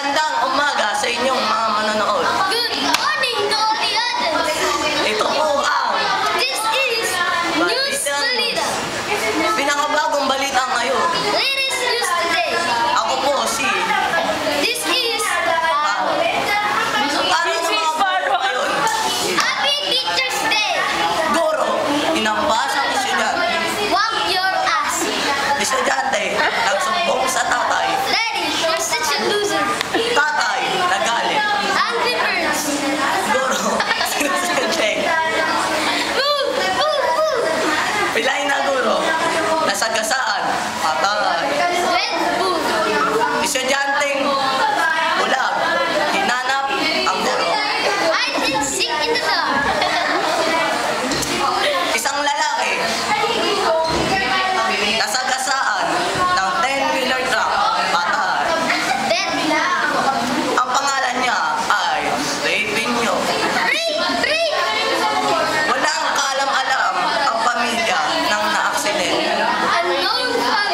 Magandang umaga sa inyong mga manonood. Good morning to all the others. Ito po ang This is News Balita. pinakabagong balita ngayon. Latest news today. Ako po si This is Ano mga guro ngayon? Happy Teacher's Day. Guro, inambasang estudyante. Wag your ass. Estudyante, nagsumbong sa tatay. Daddy, you're such a loser. Tatay, nagalit. Angry Birds. Guro, sinusunod. Boo! Boo! Boo! Pilay na guro, nasagasaan. Patay. Red Boo. Estudyanteng bulag, hinanap ang guro. Hide and seek in the dark. Isang lalaki, nasagasaan ng 10-wheeler truck. Patay. Dead. Ang pangalan niya ay Ray Pinyo. Ray! Ray! Walang kaalam-alam ang pamilya ng naaksidente. Unknown family.